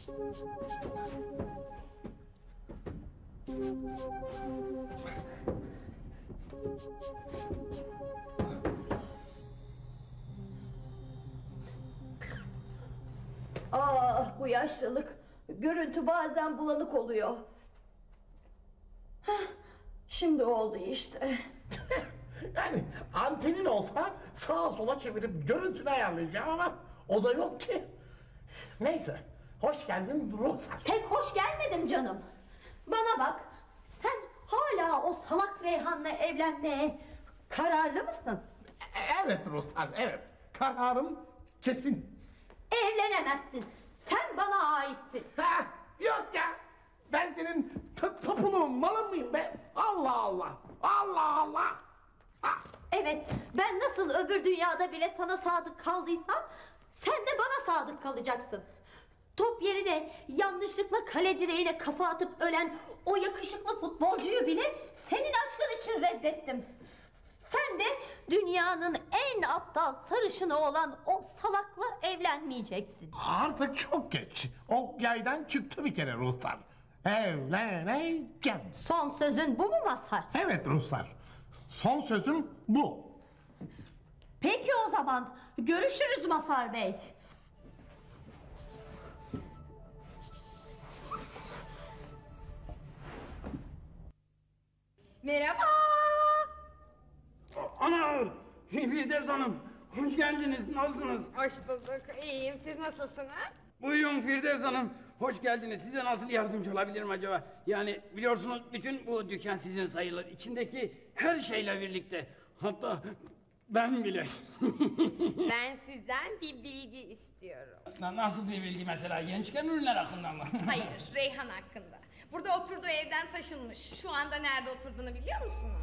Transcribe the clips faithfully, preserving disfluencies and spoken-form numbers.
Ah, bu yaşlılık. Görüntü bazen bulanık oluyor. Heh, şimdi oldu işte. Yani antenin olsa sağa sola çevirip görüntünü ayarlayacağım ama o da yok ki. Neyse, hoş geldin Ruslar. Pek hoş gelmedim canım. Bana bak, sen hala o salak Reyhan'la evlenmeye kararlı mısın? Evet Ruslar, evet. Kararım kesin. Evlenemezsin. Sen bana aitsin. Ha, yok ya. Ben senin tapuluğun, malın mıyım be? Allah Allah. Allah Allah. Ha. Evet, ben nasıl öbür dünyada bile sana sadık kaldıysam sen de bana sadık kalacaksın. Top yerine yanlışlıkla kale direğine kafa atıp ölen o yakışıklı futbolcuyu bile senin aşkın için reddettim. Sen de dünyanın en aptal sarışını olan o salakla evlenmeyeceksin. Artık çok geç. O yaydan çıktı bir kere Ruslar. Evleneceğim. Son sözün bu mu Mazhar? Evet Ruslar. Son sözüm bu. Peki o zaman görüşürüz Mazhar Bey. Merhaba. Ana! Firdevs Hanım, hoş geldiniz. Nasılsınız? Hoş bulduk. İyiyim. Siz nasılsınız? Buyurun Firdevs Hanım, hoş geldiniz. Size nasıl yardımcı olabilirim acaba? Yani biliyorsunuz bütün bu dükkan sizin sayılır. İçindeki her şeyle birlikte. Hatta ben bile. Ben sizden bir bilgi istiyorum. Na- Nasıl bir bilgi mesela? Gençken ürünler hakkında mı? Hayır, Reyhan hakkında. Burada oturduğu evden taşınmış. Şu anda nerede oturduğunu biliyor musunuz?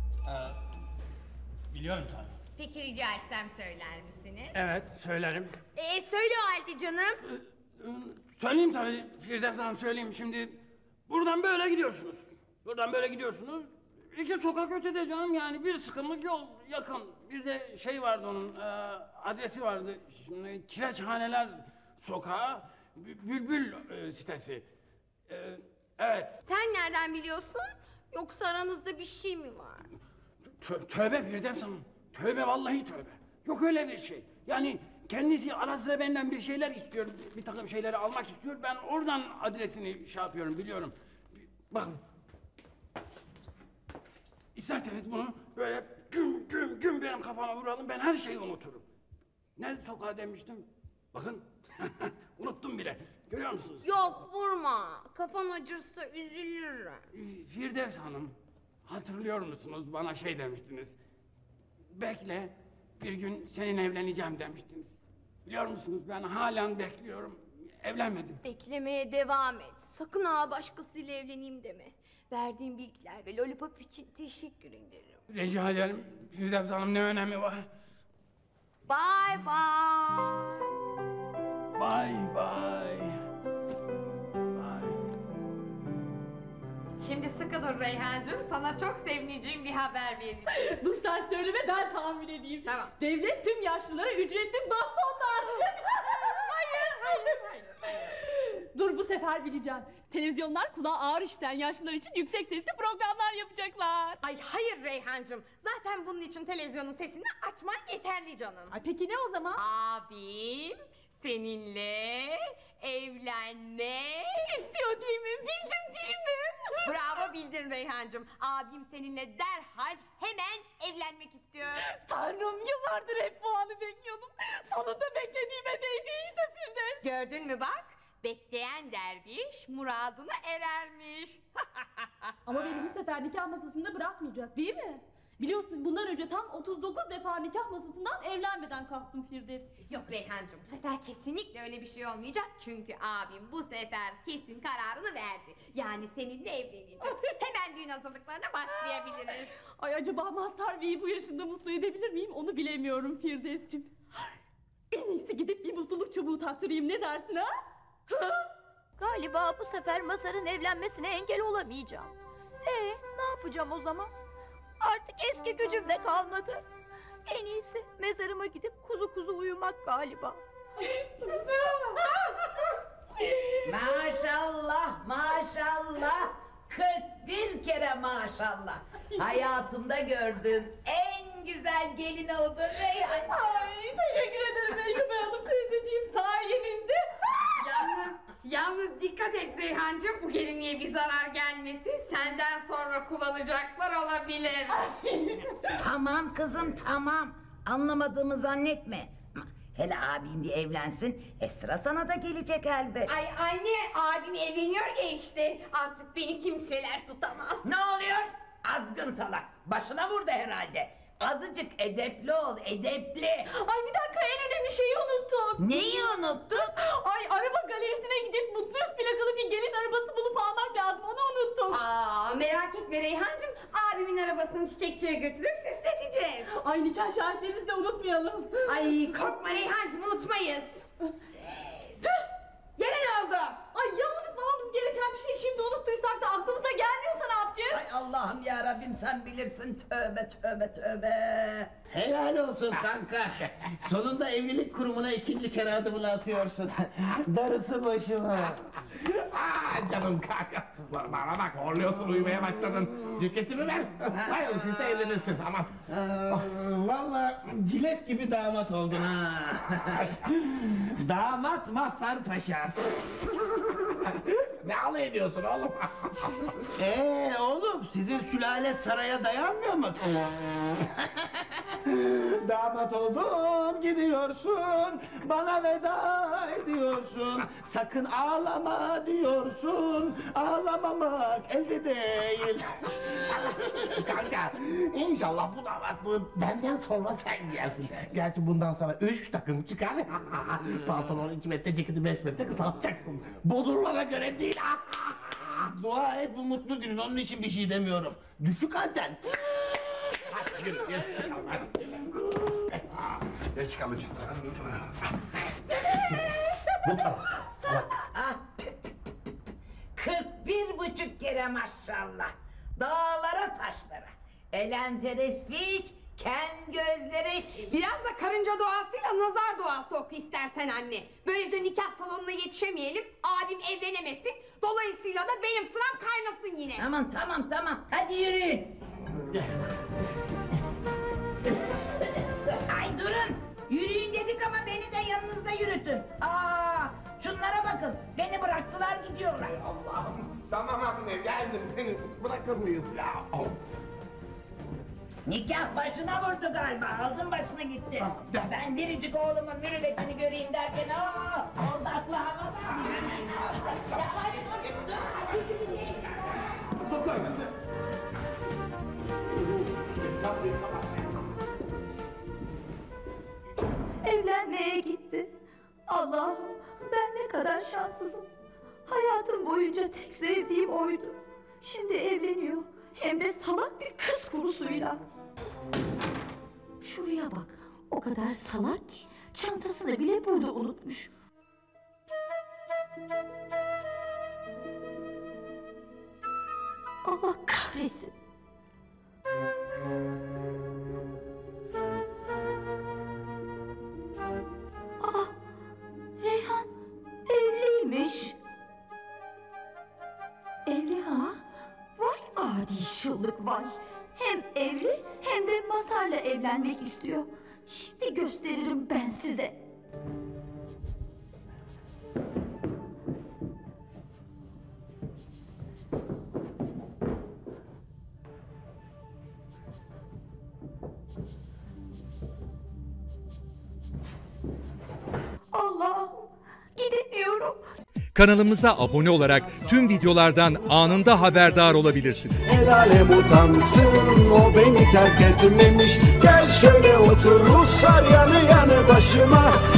Ee, biliyorum tabii. Peki rica etsem söyler misiniz? Evet, söylerim. Ee, söyle o halde canım. Söyleyeyim tabii Firdevs Hanım, söyleyeyim. Şimdi buradan böyle gidiyorsunuz. Buradan böyle gidiyorsunuz. İki sokak ötede canım, yani bir sıkımlık yol yakın. Bir de şey vardı onun, e, adresi vardı. Şimdi Kireçhaneler Sokağı, Bü- Bülbül e, sitesi. E, evet. Sen nereden biliyorsun? Yoksa aranızda bir şey mi var? Tö- tövbe Firdevs Hanım. Tövbe, vallahi tövbe. Yok öyle bir şey. Yani kendisi ara sıra benden bir şeyler istiyor. Bir, bir takım şeyleri almak istiyor. Ben oradan adresini şey yapıyorum, biliyorum. Bakın. İsterseniz bunu böyle güm güm güm benim kafama vuralım. Ben her şeyi unuturum. Ne sokağa demiştim? Bakın. Unuttum bile. Görüyor musunuz? Yok vurma. Kafan acırsa üzülürüm. Firdevs Hanım, hatırlıyor musunuz, bana şey demiştiniz. Bekle, bir gün seninle evleneceğim demiştiniz. Biliyor musunuz, ben halen bekliyorum. Evlenmedim. Beklemeye devam et. Sakın ha başkasıyla evleneyim deme. Verdiğin bilgiler ve lollipop için teşekkür ederim. Rica ederim. Firdevs Hanım, ne önemi var? Bye bye. Bye bye. Bye. Şimdi sıkı dur Reyhancığım. Sana çok sevineceğim bir haber vereyim. Dur sen söyleme, ben tahmin edeyim. Tamam. Devlet tüm yaşlılara ücretsiz baston dağıtacak. Hayır, hayır, hayır, hayır. Dur, bu sefer bileceğim. Televizyonlar kulağı ağır işiten yaşlılar için yüksek sesli programlar yapacaklar. Ay hayır Reyhancığım. Zaten bunun için televizyonun sesini açman yeterli canım. Ay peki ne o zaman? Abim seninle evlenmek İstiyor değil mi? Bildim değil mi? Bravo, bildin Reyhancığım. Abim seninle derhal hemen evlenmek istiyor. Tanrım, yıllardır hep bu anı bekliyordum. Sonunda beklediğime değdi işte Firdevs. Gördün mü bak? Bekleyen derviş muradına erermiş. Ama beni bu sefer nikah masasında bırakmayacak değil mi? Biliyorsun bundan önce tam otuz dokuz defa nikah masasından evlenmeden kalktım Firdevs. Yok Reyhancığım, bu sefer kesinlikle öyle bir şey olmayacak. Çünkü abim bu sefer kesin kararını verdi. Yani seninle evlenecek. Hemen düğün hazırlıklarına başlayabiliriz. Ay acaba Mazhar Bey'i bu yaşında mutlu edebilir miyim onu bilemiyorum Firdevs'cim. En iyisi gidip bir mutluluk çubuğu taktırayım, ne dersin ha? Galiba bu sefer Mazhar'ın evlenmesine engel olamayacağım. Ee, ne yapacağım o zaman? Artık eski gücüm de kalmadı. En iyisi mezarıma gidip kuzu kuzu uyumak galiba. Maşallah, maşallah. kırk bir kere maşallah. Hayatımda gördüğüm en güzel gelin oldun Reyhancığım. Ay teşekkür ederim Meykıbe Hanım teyzeciğim sayenizde. Yalnız, yalnız dikkat et Reyhancığım, bu gelinliğe bir zarar gelmesin. Senden sonra kullanacaklar olabilir. Tamam kızım, tamam. Anlamadığımı zannetme. Hele abim bir evlensin, e sıra sana da gelecek elbet. Ay anne, abim evleniyor ya işte. Artık beni kimseler tutamaz. Ne oluyor? Azgın salak. Başına vurdu herhalde. Azıcık edepli ol, edepli. Ay bir dakika en önemli şeyi unuttuk. Neyi unuttun? Ay araba galerisine gidip Mutluyuz plakalı bir gelin arabası bulup almak lazım onu unuttum. Aa, merak etme Reyhancığım, abimin arabasını çiçekçiye götürüp süsleteceğiz. Ay nikah şahitlerimizi de unutmayalım. Ay korkma Reyhancığım, unutmayız. Tüh! Gene ne oldu? Ay ya unutmamamız gereken bir şey şimdi unuttuysak da aklımıza gelmiyorsa ne yapacağız? Ay Allah'ım ya Rabbim sen bilirsin. Tövbe tövbe tövbe. Helal olsun kanka. Sonunda evlilik kurumuna ikinci kere adımını atıyorsun. Darısı başıma. Aa, canım kanka. Bana bak horluyorsun uyumaya başladın. Ceketimi ver. Hayırlısıysa evlenirsin aman. Aa, vallahi cilet gibi damat oldun ha. Damat Mazhar Paşa. Ne alay ediyorsun oğlum? Ee oğlum sizin sülale saraya dayanmıyor mu? Damat oldun gidiyorsun, bana veda ediyorsun. Sakın ağlama diyorsun, ağlamamak elde değil. Kanka inşallah bu damatlığı benden sonra sen giyersin. Gerçi bundan sonra üç takım çıkar. Pantolon iki metre, ceketi beş metre kısaltacaksın. Bodurlara göre değil. Dua et bu mutlu günün, onun için bir şey demiyorum. Düşük anten. Hadi yürü, yürü çıkalım hadi. Geç kalacağız. Bu tarafa. Salak. Ah, tüh, tüh, tüh, tüh. kırk bir buçuk kere maşallah. Dağlara taşlara. Elentere fiş, ken gözlere şiş. Biraz da karınca duasıyla nazar duası oku istersen anne. Böylece nikah salonuna yetişemeyelim, abim evlenemesin. Dolayısıyla da benim sıram kaynasın yine. Tamam tamam tamam. Hadi yürüyün. Ay durun. Yürüyün dedik ama beni de yanınızda yürütün. Aa, şunlara bakın. Beni bıraktılar gidiyorlar. Allah'ım. Tamam anne geldim seni bırakır mıyız ya? Oh. Nikah başına vurdu galiba. Ağzın başına gitti. Tamam, gel. Ben biricik oğlumun mürüvvetini göreyim derken aa, orada aklı havada. Dur dur. Evlenmeye gitti. Allah'ım ben ne kadar şanssızım. Hayatım boyunca tek sevdiğim oydu. Şimdi evleniyor. Hem de salak bir kız kurusuyla. Şuraya bak. O kadar salak ki çantasını bile burada unutmuş. Allah kahretsin. Aa, Reyhan evliymiş. Evli ha? Vay adi şıllık vay. Hem evli hem de Mazhar'la evlenmek istiyor. Şimdi gösteririm ben size. Allah'ım gidemiyorum. Kanalımıza abone olarak tüm videolardan anında haberdar olabilirsiniz. El alem utansın, o beni terk etmemiş. Gel şöyle otur Ruslar yanı yanı başıma.